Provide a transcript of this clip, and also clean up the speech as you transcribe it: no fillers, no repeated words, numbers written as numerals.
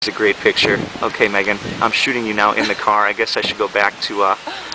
It's a great picture. Okay, Megan, I'm shooting you now in the car. I guess I should go back to